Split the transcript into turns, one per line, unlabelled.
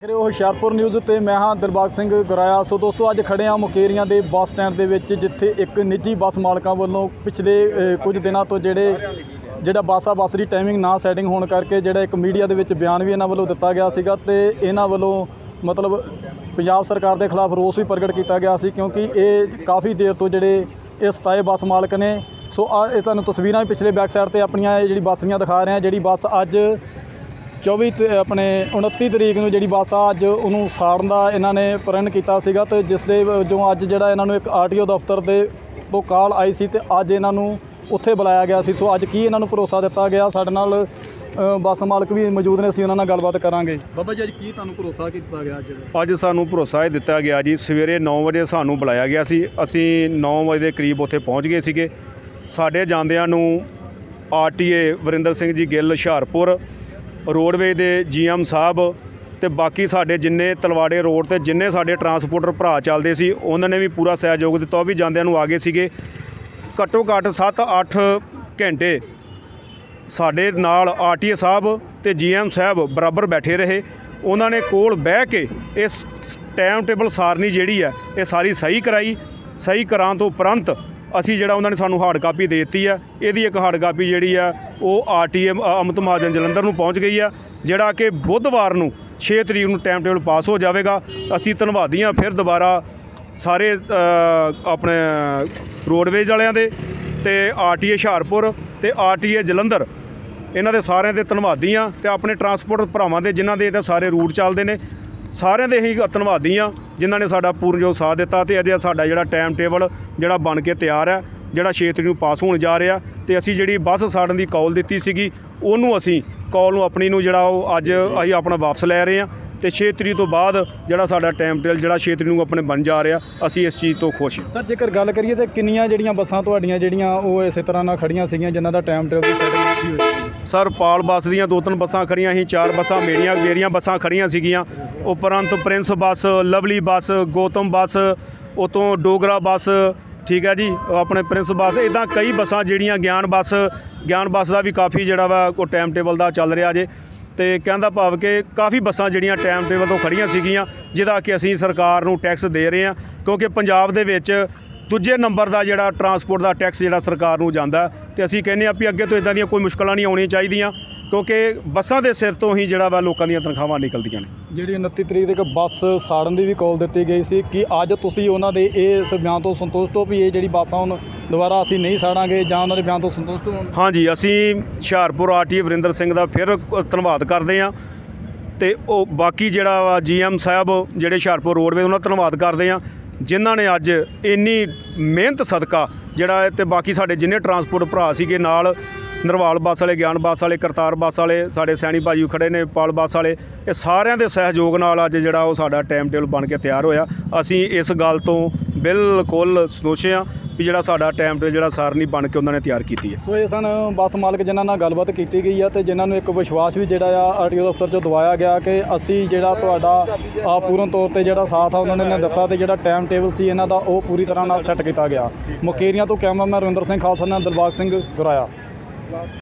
Hoshiarpur news ਤੇ ਮੈਂ ਹਾਂ ਦਿਲਬਾਗ ਸਿੰਘ ਗੁਰਾਇਆ। ਸੋ ਦੋਸਤੋ ਅੱਜ ਖੜੇ ਹਾਂ ਮੁਕੇਰੀਆਂ ਦੇ ਬੱਸ ਸਟੈਂਡ ਦੇ ਵਿੱਚ, ਜਿੱਥੇ ਇੱਕ ਨਿੱਜੀ ਬੱਸ ਮਾਲਕਾਂ ਵੱਲੋਂ ਪਿਛਲੇ ਕੁਝ ਦਿਨਾਂ ਤੋਂ ਜਿਹੜਾ ਬੱਸ ਦੀ ਟਾਈਮਿੰਗ ਨਾ ਸੈਟਿੰਗ ਹੋਣ ਕਰਕੇ ਜਿਹੜਾ ਇੱਕ ਮੀਡੀਆ ਦੇ ਵਿੱਚ ਬਿਆਨ ਵੀ ਇਹਨਾਂ ਵੱਲੋਂ ਦਿੱਤਾ ਗਿਆ ਸੀਗਾ ਤੇ ਇਹਨਾਂ ਵੱਲੋਂ ਮਤਲਬ ਪੰਜਾਬ ਸਰਕਾਰ ਦੇ ਖਿਲਾਫ ਰੋਸ ਵੀ ਪ੍ਰਗਟ ਕੀਤਾ ਗਿਆ ਸੀ, ਕਿਉਂਕਿ ਇਹ ਕਾਫੀ ਦੇਰ ਤੋਂ ਜਿਹੜੇ ਇਹ ਸਤਾਏ ਬੱਸ ਮਾਲਕ ਨੇ। ਸੋ ਇਹ ਤੁਹਾਨੂੰ ਤਸਵੀਰਾਂ ਪਿਛਲੇ ਬੈਕ ਸਾਈਡ ਤੇ ਆਪਣੀਆਂ ਜਿਹੜੀ ਬੱਸ ਦੀਆਂ ਦਿਖਾ ਰਹੇ ਹਾਂ। ਜਿਹੜੀ ਬੱਸ ਅੱਜ 29 ਤਰੀਕ ਨੂੰ ਜਿਹੜੀ ਬੱਸ ਆ ਅੱਜ ਉਹਨੂੰ ਸਾੜਨ ਦਾ ਇਹਨਾਂ ਨੇ ਪ੍ਰਣ ਕੀਤਾ ਸੀਗਾ, ਤੇ ਜਿਸ ਦੇ ਵਜੋਂ ਅੱਜ ਜਿਹੜਾ ਇਹਨਾਂ ਨੂੰ ਇੱਕ ਆਰਟੀਓ ਦਫ਼ਤਰ ਦੇ ਤੋਂ ਕਾਲ ਆਈ ਸੀ ਤੇ ਅੱਜ ਇਹਨਾਂ ਨੂੰ ਉੱਥੇ ਬੁਲਾਇਆ ਗਿਆ ਸੀ। ਸੋ ਅੱਜ ਕੀ ਇਹਨਾਂ ਨੂੰ ਭਰੋਸਾ ਦਿੱਤਾ ਗਿਆ, ਸਾਡੇ ਨਾਲ ਬੱਸ ਮਾਲਕ ਵੀ ਮੌਜੂਦ ਨੇ, ਅਸੀਂ ਉਹਨਾਂ ਨਾਲ ਗੱਲਬਾਤ ਕਰਾਂਗੇ। ਬਾਬਾ ਜੀ ਅੱਜ ਕੀ ਤੁਹਾਨੂੰ ਭਰੋਸਾ ਕੀਤਾ ਗਿਆ?
ਅੱਜ ਸਾਨੂੰ ਭਰੋਸਾ ਇਹ ਦਿੱਤਾ ਗਿਆ ਜੀ, ਸਵੇਰੇ 9 ਵਜੇ ਸਾਨੂੰ ਬੁਲਾਇਆ ਗਿਆ ਸੀ, ਅਸੀਂ 9 ਵਜੇ ਦੇ ਕਰੀਬ ਉੱਥੇ ਪਹੁੰਚ ਗਏ ਸੀਗੇ। ਸਾਡੇ ਜਾਂਦਿਆਂ ਨੂੰ ਆਰਟੀਏ ਵਰਿੰਦਰ ਸਿੰਘ ਜੀ ਗਿੱਲ ਹੁਸ਼ਿਆਰਪੁਰ, ਰੋਡਵੇਜ਼ ਦੇ GM ਸਾਹਿਬ ਤੇ ਬਾਕੀ ਸਾਡੇ ਜਿੰਨੇ ਤਲਵਾੜੇ ਰੋਡ ਤੇ ਜਿੰਨੇ ਸਾਡੇ ਟਰਾਂਸਪੋਰਟਰ ਭਰਾ ਚੱਲਦੇ ਸੀ ਉਹਨਾਂ ਨੇ ਵੀ ਪੂਰਾ ਸਹਿਯੋਗ ਦਿੱਤਾ। ਉਹ ਵੀ ਜਾਂਦਿਆਂ ਨੂੰ ਆ ਗਏ ਸੀਗੇ। ਘੱਟੋ ਘੱਟ 7-8 ਘੰਟੇ ਸਾਡੇ ਨਾਲ ਆਰਟੀਏ ਸਾਹਿਬ ਤੇ GM ਸਾਹਿਬ ਬਰਾਬਰ ਬੈਠੇ ਰਹੇ। ਉਹਨਾਂ ਨੇ ਕੋਲ ਬਹਿ ਕੇ ਇਸ ਟਾਈਮ ਟੇਬਲ ਸਾਰਨੀ ਜਿਹੜੀ ਹੈ ਇਹ ਸਾਰੀ ਸਹੀ ਕਰਾਈ। ਸਹੀ ਕਰਾਉਣ ਤੋਂ ਉਪਰੰਤ ਅਸੀਂ ਜਿਹੜਾ ਉਹਨਾਂ ਨੇ ਸਾਨੂੰ ਹਾਰਡ ਕਾਪੀ ਦੇ ਦਿੱਤੀ ਆ। ਇਹਦੀ ਇੱਕ ਹਾਰਡ ਕਾਪੀ ਜਿਹੜੀ ਆ ਉਹ ਆਰਟੀਏ ਅਮਿਤ ਮਹਾਜਨ ਜਲੰਧਰ ਨੂੰ ਪਹੁੰਚ ਗਈ ਆ, ਜਿਹੜਾ ਕਿ ਬੁੱਧਵਾਰ ਨੂੰ 6 ਤਰੀਕ ਨੂੰ ਟਾਈਮ ਟੇਬਲ ਪਾਸ ਹੋ ਜਾਵੇਗਾ। ਅਸੀਂ ਧੰਨਵਾਦੀ ਹਾਂ ਫਿਰ ਦੁਬਾਰਾ ਸਾਰੇ ਆਪਣੇ ਰੋਡਵੇਜ਼ ਵਾਲਿਆਂ ਦੇ ਤੇ ਆਰਟੀਏ ਹੁਸ਼ਿਆਰਪੁਰ ਤੇ ਆਰਟੀਏ ਜਲੰਧਰ, ਇਹਨਾਂ ਦੇ ਸਾਰਿਆਂ ਦੇ ਧੰਨਵਾਦੀ ਹਾਂ ਤੇ ਆਪਣੇ ਟਰਾਂਸਪੋਰਟ ਭਰਾਵਾਂ ਦੇ ਜਿਨ੍ਹਾਂ ਦੇ ਇਹ ਸਾਰੇ ਰੂਟ ਚੱਲਦੇ ਨੇ, ਸਾਰਿਆਂ ਦੇ ਹੀ ਧੰਨਵਾਦੀ ਹਾਂ ਜਿਨ੍ਹਾਂ ਨੇ ਸਾਡਾ ਪੂਰਨਯੋਗ ਸਾਥ ਦਿੱਤਾ। ਤੇ ਅਜੇ ਸਾਡਾ ਜਿਹੜਾ ਟਾਈਮ ਟੇਬਲ ਜਿਹੜਾ ਬਣ ਕੇ ਤਿਆਰ ਹੈ, ਜਿਹੜਾ 6 ਤਰੀਕ ਨੂੰ ਪਾਸ ਹੋਣ ਜਾ ਰਿਹਾ। ਤੇ ਅਸੀਂ ਜਿਹੜੀ ਬੱਸ ਸਾੜਨ ਦੀ ਕਾਲ ਦਿੱਤੀ ਸੀਗੀ ਉਹਨੂੰ ਅਸੀਂ ਕਾਲ ਨੂੰ ਆਪਣੀ ਨੂੰ ਜਿਹੜਾ ਉਹ ਅੱਜ ਅਸੀਂ ਆਪਣਾ ਵਾਪਸ ਲੈ ਰਹੇ ਹਾਂ ਤੇ 6 ਤਰੀਕ ਤੋਂ ਬਾਅਦ ਜਿਹੜਾ ਸਾਡਾ ਟਾਈਮ ਟੇਬਲ ਜਿਹੜਾ 6 ਤਰੀਕ ਨੂੰ ਆਪਣੇ ਬਣ ਜਾ ਰਿਹਾ, ਅਸੀਂ ਇਸ ਚੀਜ਼ ਤੋਂ ਖੁਸ਼ ਹਾਂ।
ਸਰ ਜੇਕਰ ਗੱਲ ਕਰੀਏ ਤਾਂ ਕਿੰਨੀਆਂ ਜਿਹੜੀਆਂ ਬੱਸਾਂ ਤੁਹਾਡੀਆਂ ਜਿਹੜੀਆਂ ਉਹ ਇਸੇ ਤਰ੍ਹਾਂ ਨਾਲ ਖੜੀਆਂ ਸੀਗੀਆਂ ਜਿਨ੍ਹਾਂ ਦਾ ਟਾਈਮ ਟੇਬਲ ਦੀ ਸੈਟਿੰਗ ਕੀਤੀ ਹੋਈ?
ਸਰ ਪਾਲ ਬੱਸ ਦੀਆਂ 2-3 ਬੱਸਾਂ ਖੜੀਆਂ ਸੀ, 4 ਬੱਸਾਂ ਮੇਰੀਆਂ ਬੱਸਾਂ ਖੜੀਆਂ ਸੀਗੀਆਂ। ਉਪਰੰਤ prince bus, lovely bus, Gautam bus, ਉਤੋਂ ਡੋਗਰਾ ਬੱਸ, ਠੀਕ ਹੈ ਜੀ, ਆਪਣੇ ਪ੍ਰਿੰਸ ਬੱਸ, ਇੱਦਾਂ ਕਈ ਬੱਸਾਂ ਜਿਹੜੀਆਂ ਗਿਆਨ ਬੱਸ ਦਾ ਵੀ ਕਾਫੀ ਜਿਹੜਾ ਵਾ ਉਹ ਟਾਈਮ ਟੇਬਲ ਦਾ ਚੱਲ ਰਿਹਾ ਜੇ। ਤੇ ਕਹਿਣ ਦਾ ਭਾਵ ਕਿ ਕਾਫੀ ਬੱਸਾਂ ਜਿਹੜੀਆਂ ਟਾਈਮ ਟੇਬਲ ਤੋਂ ਖੜੀਆਂ ਸੀਗੀਆਂ, ਜਿਹਦਾ ਕਿ ਅਸੀਂ ਸਰਕਾਰ ਨੂੰ ਟੈਕਸ ਦੇ ਰਹੇ ਹਾਂ, ਕਿਉਂਕਿ ਪੰਜਾਬ ਦੇ ਵਿੱਚ ਦੂਜੇ ਨੰਬਰ ਦਾ ਜਿਹੜਾ ਟਰਾਂਸਪੋਰਟ ਦਾ ਟੈਕਸ ਜਿਹੜਾ ਸਰਕਾਰ ਨੂੰ ਜਾਂਦਾ। ਤੇ ਅਸੀਂ ਕਹਿੰਦੇ ਹਾਂ ਵੀ ਅੱਗੇ ਤੋਂ ਇੱਦਾਂ ਦੀਆਂ ਕੋਈ ਮੁਸ਼ਕਲਾਂ ਨਹੀਂ ਆਉਣੀਆਂ ਚਾਹੀਦੀਆਂ, ਕਿਉਂਕਿ ਬੱਸਾਂ ਦੇ ਸਿਰ ਤੋਂ ਹੀ ਜਿਹੜਾ ਵਾ ਲੋਕਾਂ ਦੀਆਂ ਤਨਖਾਹਾਂ ਨਿਕਲਦੀਆਂ ਨੇ।
ਜਿਹੜੀ 29 ਤਰੀਕ ਤੱਕ ਬੱਸ ਸਾੜਨ ਦੀ ਵੀ ਕਾਲ ਦਿੱਤੀ ਗਈ ਸੀ, ਕਿ ਅੱਜ ਤੁਸੀਂ ਉਹਨਾਂ ਦੇ ਇਸ ਬਿਆਨ ਤੋਂ ਸੰਤੁਸ਼ਟ ਹੋ ਵੀ ਇਹ ਜਿਹੜੀ ਬੱਸ ਆ ਹੁਣ ਦੁਬਾਰਾ ਅਸੀਂ ਨਹੀਂ ਸਾੜਾਂਗੇ, ਜਾਂ ਉਹਨਾਂ ਦੇ ਬਿਆਨ ਤੋਂ ਸੰਤੁਸ਼ਟ ਹੋ?
ਹਾਂਜੀ, ਅਸੀਂ ਹੁਸ਼ਿਆਰਪੁਰ ਆਰਟੀਏ ਵਰਿੰਦਰ ਸਿੰਘ ਦਾ ਫਿਰ ਧੰਨਵਾਦ ਕਰਦੇ ਹਾਂ ਤੇ ਉਹ ਬਾਕੀ ਜਿਹੜਾ ਵਾ GM ਸਾਹਿਬ ਜਿਹੜੇ ਹੁਸ਼ਿਆਰਪੁਰ ਰੋਡਵੇਜ਼ ਉਹਨਾਂ ਦਾ ਧੰਨਵਾਦ ਕਰਦੇ ਹਾਂ, ਜਿਨ੍ਹਾਂ ਨੇ ਅੱਜ ਇੰਨੀ ਮਿਹਨਤ ਸਦਕਾ ਜਿਹੜਾ ਤੇ ਬਾਕੀ ਸਾਡੇ ਜਿੰਨੇ ਟਰਾਂਸਪੋਰਟ ਭਰਾ ਸੀਗੇ ਨਾਲ, ਨਰਵਾਲ ਬੱਸ ਵਾਲੇ, ਗਿਆਨ ਬੱਸ ਵਾਲੇ, ਕਰਤਾਰ ਬੱਸ ਵਾਲੇ, ਸਾਡੇ ਸੈਣੀ ਭਾਜੀ ਖੜੇ ਨੇ, ਪਾਲ ਬੱਸ ਵਾਲੇ, ਇਹ ਸਾਰਿਆਂ ਦੇ ਸਹਿਯੋਗ ਨਾਲ ਅੱਜ ਜਿਹੜਾ ਉਹ ਸਾਡਾ ਟਾਈਮ ਟੇਬਲ ਬਣ ਕੇ ਤਿਆਰ ਹੋਇਆ। ਅਸੀਂ ਇਸ ਗੱਲ ਤੋਂ ਬਿਲਕੁਲ ਸੰਤੁਸ਼ਟ ਹਾਂ ਵੀ ਜਿਹੜਾ ਸਾਡਾ ਟਾਈਮ ਟੇਬਲ ਜਿਹੜਾ ਸਾਰਨੀ ਬਣ ਕੇ ਉਹਨਾਂ ਨੇ ਤਿਆਰ ਕੀਤੀ ਹੈ।
ਸੋ ਇਹ ਸਨ ਬੱਸ ਮਾਲਕ ਜਿਨ੍ਹਾਂ ਨਾਲ ਗੱਲਬਾਤ ਕੀਤੀ ਗਈ ਆ ਤੇ ਜਿਨ੍ਹਾਂ ਨੂੰ ਇੱਕ ਵਿਸ਼ਵਾਸ ਵੀ ਜਿਹੜਾ ਆ ਆਰਟੀਓ ਦਫ਼ਤਰ 'ਚੋਂ ਦਵਾਇਆ ਗਿਆ ਕਿ ਅਸੀਂ ਜਿਹੜਾ ਤੁਹਾਡਾ ਪੂਰਨ ਤੌਰ ਤੇ ਜਿਹੜਾ ਸਾਥ ਆ ਉਹਨਾਂ ਨੇ ਦਿੱਤਾ ਤੇ ਜਿਹੜਾ ਟਾਈਮ ਟੇਬਲ ਸੀ ਇਹਨਾਂ ਦਾ ਉਹ ਪੂਰੀ ਤਰ੍ਹਾਂ ਨਾਲ ਸੈੱਟ ਕੀਤਾ ਗਿਆ। ਮੁਕੇਰੀਆਂ ਤੋਂ ਕੈਮਰਾਮੈਨ ਰਵਿੰਦਰ ਸਿੰਘ ਖਾਲਸਾ ਨਾਲ ਦਿਲਬਾਗ ਸਿੰਘ ਗੁਰਾਇਆ।